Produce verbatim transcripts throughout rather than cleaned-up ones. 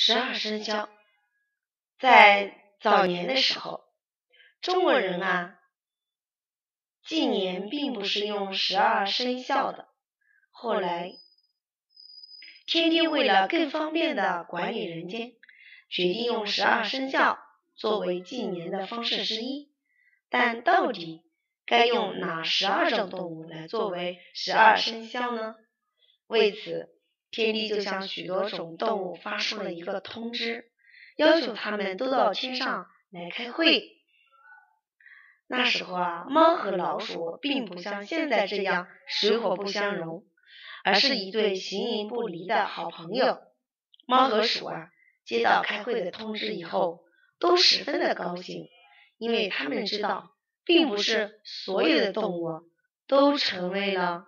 十二生肖。在早年的时候，中国人啊，纪年并不是用十二生肖的。后来，天帝为了更方便的管理人间，决定用十二生肖作为纪年的方式之一。但到底该用哪十二种动物来作为十二生肖呢？为此，天帝就向许多种动物发出了一个通知，要求他们都到天上来开会。那时候啊，猫和老鼠并不像现在这样水火不相容，而是一对形影不离的好朋友。猫和鼠啊，接到开会的通知以后，都十分的高兴，因为他们知道，并不是所有的动物都成为了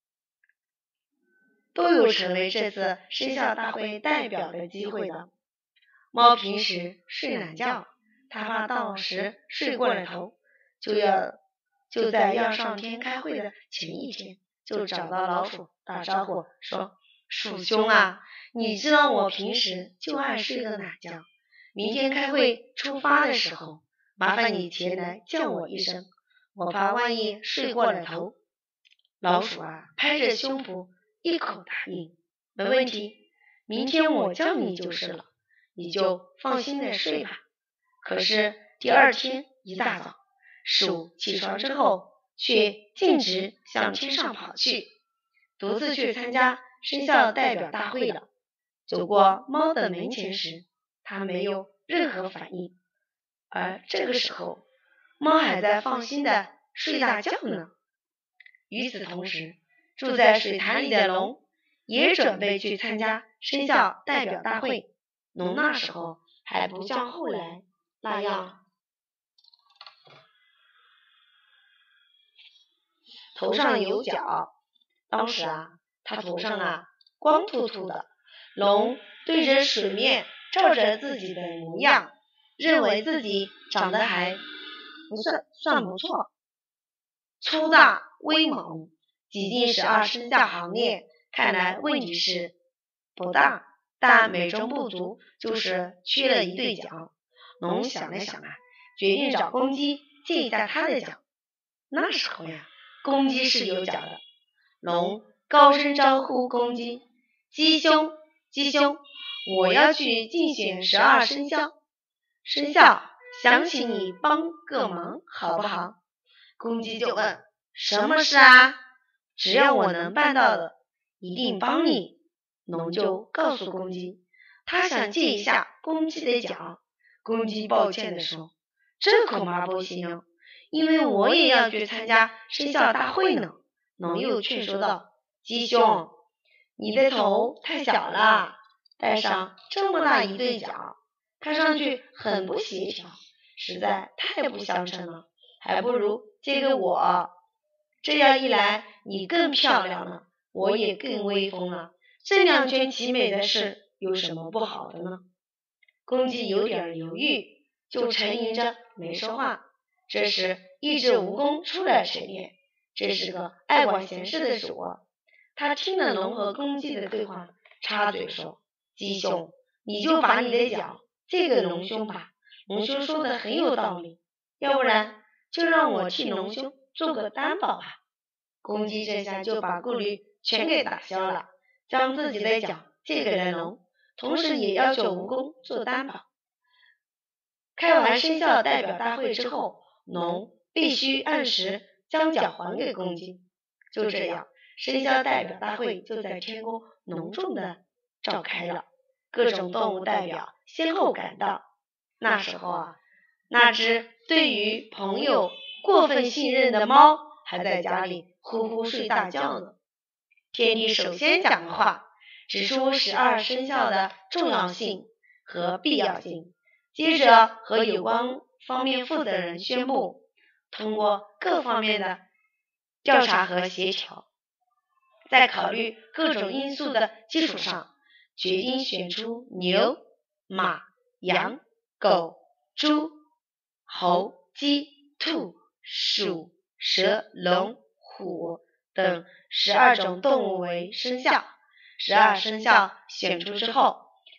都有成为这次生肖大会代表的机会的。猫平时睡懒觉，它怕到时睡过了头，就要就在要上天开会的前一天，就找到老鼠打招呼说：“鼠兄啊，你知道我平时就爱睡个懒觉，明天开会出发的时候，麻烦你前来叫我一声，我怕万一睡过了头。”老鼠啊，拍着胸脯一口答应：“没问题，明天我叫你就是了，你就放心的睡吧。”可是第二天一大早，鼠起床之后，却径直向天上跑去，独自去参加生肖代表大会了。走过猫的门前时，它没有任何反应，而这个时候，猫还在放心的睡大觉呢。与此同时，住在水潭里的龙也准备去参加生肖代表大会。龙那时候还不像后来那样头上有角，当时啊，他头上啊光秃秃的。龙对着水面照着自己的模样，认为自己长得还不算算不错，粗大威猛，挤进十二生肖行列。看来问题是不大，但美中不足，就是缺了一对角。龙想了想啊，决定找公鸡借一下他的角。那时候呀，公鸡是有角的。龙高声招呼公鸡：“鸡兄，鸡兄，我要去竞选十二生肖，生肖想请你帮个忙，好不好？”公鸡就问：“什么事啊？只要我能办到的，一定帮你。”龙就告诉公鸡，他想借一下公鸡的角。公鸡抱歉地说：“这恐怕不行，因为我也要去参加生肖大会呢。”龙又劝说道：“鸡兄，你的头太小了，戴上这么大一对角，看上去很不协调，实在太不相称了，还不如借给我。这样一来，你更漂亮了，我也更威风了，这两全其美的事有什么不好的呢？”公鸡有点犹豫，就沉吟着没说话。这时，一只蜈蚣出来水面，这是个爱管闲事的鼠。他听了龙和公鸡的对话，插嘴说：“鸡兄，你就把你的角借给龙兄吧，龙兄说的很有道理，要不然就让我替龙兄做个担保吧。”公鸡这下就把顾虑全给打消了，将自己的角借给了龙，同时也要求蜈蚣做担保。开完生肖代表大会之后，龙必须按时将角还给公鸡。就这样，生肖代表大会就在天宫隆重的召开了，各种动物代表先后赶到。那时候啊，那只对于朋友过分信任的猫还在家里呼呼睡大觉呢。天帝首先讲的话，指出十二生肖的重要性和必要性，接着和有关方面负责人宣布，通过各方面的调查和协调，在考虑各种因素的基础上，决定选出牛、马、羊、狗、猪、猴、鸡、兔、鼠、蛇、龙、虎等十二种动物为生肖。十二生肖选出之后，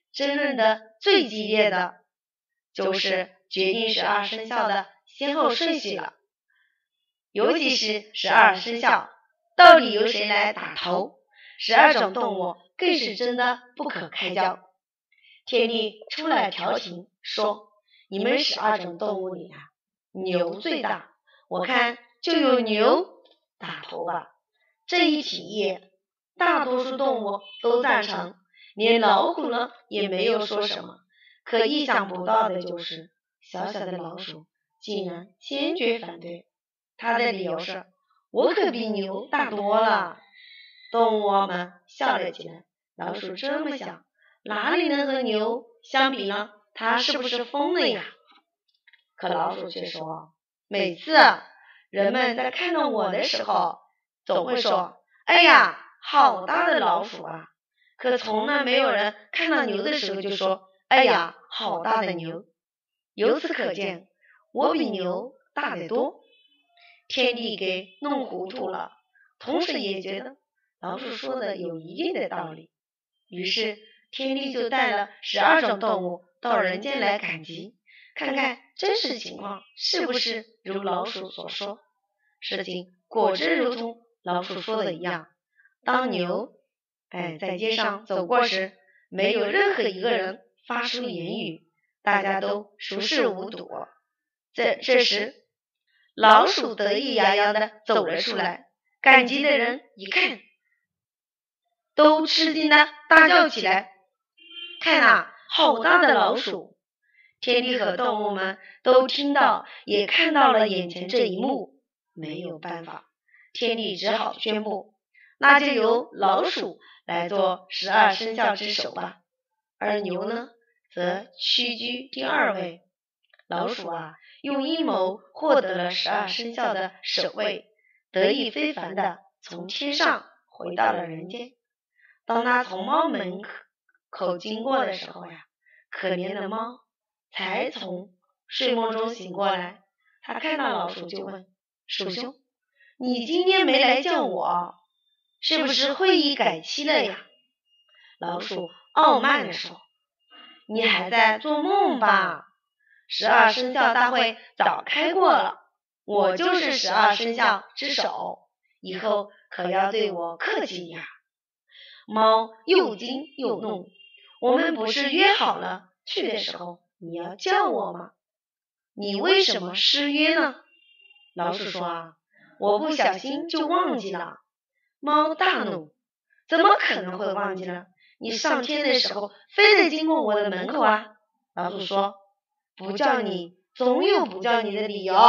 争论的最激烈的就是决定十二生肖的先后顺序了。尤其是十二生肖，到底由谁来打头？十二种动物更是争得不可开交。天帝出来调停，说：你们十二种动物里啊，牛最大，我看就由牛打头吧。这一提议，大多数动物都赞成，连老虎呢也没有说什么。可意想不到的就是，小小的老鼠竟然坚决反对。他的理由是：我可比牛大多了。动物们笑了起来。老鼠这么想，哪里能和牛相比呢？他是不是疯了呀？可老鼠却说：每次人们在看到我的时候，总会说：哎呀，好大的老鼠啊！可从来没有人看到牛的时候就说：哎呀，好大的牛！由此可见，我比牛大得多。天帝给弄糊涂了，同时也觉得老鼠说的有一定的道理。于是天帝就带了十二种动物到人间来赶集，看看真实情况是不是如老鼠所说。事情果真如同老鼠说的一样，当牛哎在街上走过时，没有任何一个人发出言语，大家都熟视无睹。这这时老鼠得意洋洋地走了出来，赶集的人一看，都吃惊地大叫起来：看啊，好大的老鼠！天帝和动物们都听到也看到了眼前这一幕，没有办法，天帝只好宣布，那就由老鼠来做十二生肖之首吧。而牛呢，则屈居第二位。老鼠啊，用阴谋获得了十二生肖的首位，得意非凡的从天上回到了人间。当他从猫门口经过的时候呀，可怜的猫才从睡梦中醒过来，他看到老鼠就问：鼠兄，你今天没来叫我，是不是会议改期了呀？老鼠傲慢地说：你还在做梦吧？十二生肖大会早开过了，我就是十二生肖之首，以后可要对我客气呀。猫又惊又怒：我们不是约好了去的时候你要叫我吗？你为什么失约呢？老鼠说啊，我不小心就忘记了。猫大怒：怎么可能会忘记了？你上天的时候非得经过我的门口啊！老鼠说：不叫你总有不叫你的理由。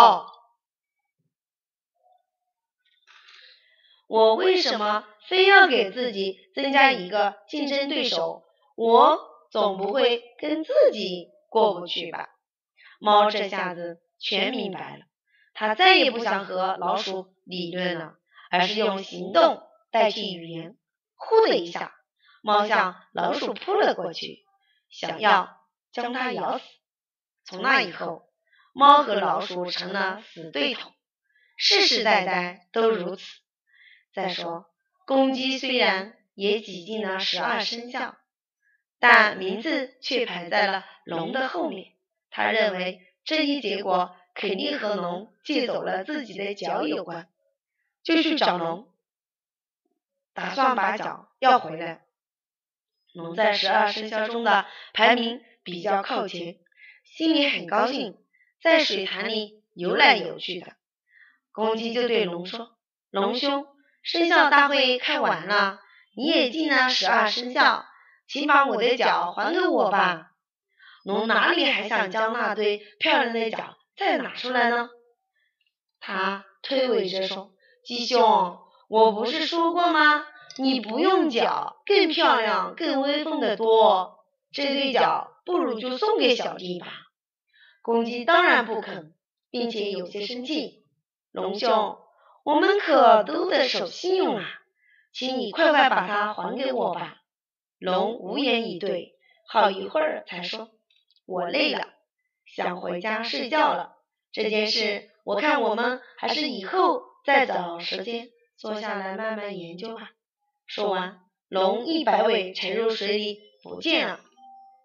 我为什么非要给自己增加一个竞争对手？我总不会跟自己过不去吧？猫这下子全明白了，它再也不想和老鼠理论了，而是用行动代替语言。呼的一下，猫向老鼠扑了过去，想要将它咬死。从那以后，猫和老鼠成了死对头，世世代代都如此。再说，公鸡虽然也挤进了十二生肖，但名字却排在了龙的后面。他认为这一结果肯定和龙借走了自己的脚有关，就去找龙，打算把脚要回来。龙在十二生肖中的排名比较靠前，心里很高兴，在水潭里游来游去的。公鸡就对龙说：龙兄，生肖大会开完了，你也进了十二生肖，请把我的脚还给我吧。龙哪里还想将那对漂亮的脚再拿出来呢？他推诿着说：鸡兄，我不是说过吗？你不用脚，更漂亮更威风的多，这对脚不如就送给小弟吧。公鸡当然不肯，并且有些生气。龙兄，我们可都得守信用啊，请你快快把它还给我吧。龙无言以对，好一会儿才说：我累了，想回家睡觉了。这件事我看我们还是以后再找时间坐下来慢慢研究吧。说完，龙一摆尾沉入水里不见了。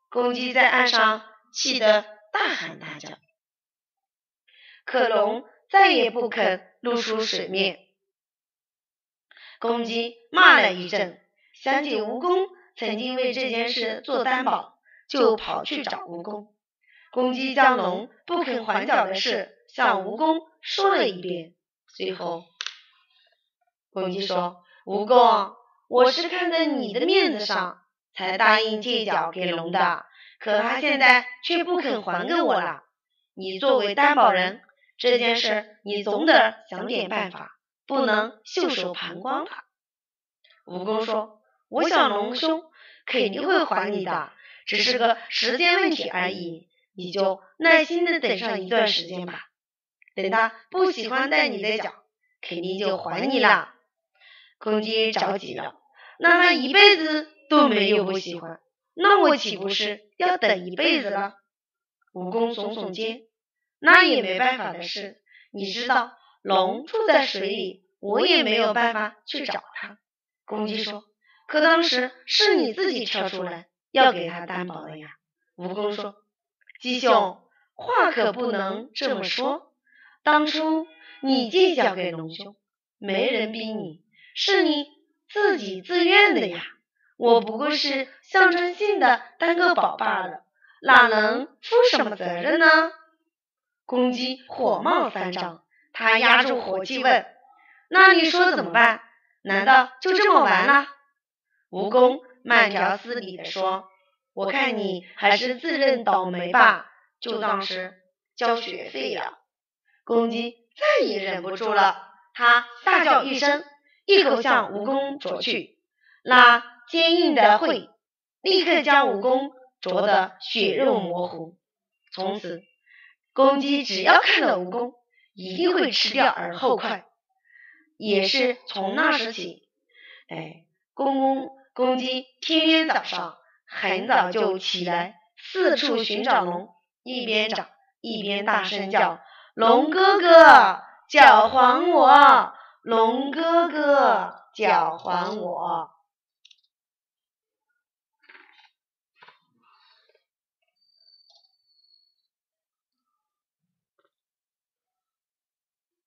公鸡在岸上气得大喊大叫，可龙再也不肯露出水面。公鸡骂了一阵，想起蜈蚣曾经为这件事做担保，就跑去找蜈蚣。公鸡将龙不肯还脚的事向蜈蚣说了一遍，随后公鸡说：蜈蚣，我是看在你的面子上才答应借脚给龙的，可他现在却不肯还给我了。你作为担保人，这件事你总得想点办法，不能袖手旁观吧。蜈蚣说：我想龙兄肯定会还你的，只是个时间问题而已，你就耐心的等上一段时间吧，等他不喜欢带你的脚，肯定就还你了。公鸡着急了，那他一辈子都没有不喜欢，那我岂不是要等一辈子了？蜈蚣耸耸肩，那也没办法的事，你知道龙住在水里，我也没有办法去找他。公鸡说：可当时是你自己跳出来要给他担保的呀。蜈蚣说：鸡兄，话可不能这么说，当初你借脚给龙兄，没人逼你，是你自己自愿的呀，我不过是象征性的担个保罢了，哪能负什么责任呢？公鸡火冒三丈，他压住火气问：那你说怎么办？难道就这么完了？蜈蚣慢条斯理地说：我看你还是自认倒霉吧，就当是交学费了。公鸡再也忍不住了，他大叫一声，一口向蜈蚣啄去，那坚硬的喙立刻将蜈蚣啄得血肉模糊。从此公鸡只要看到蜈蚣，一定会吃掉而后快。也是从那时起，哎，公公公鸡天天早上很早就起来，四处寻找龙，一边找一边大声叫：龙哥哥，脚还我！龙哥哥，脚还我！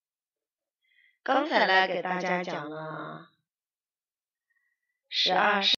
刚才来给大家讲了十二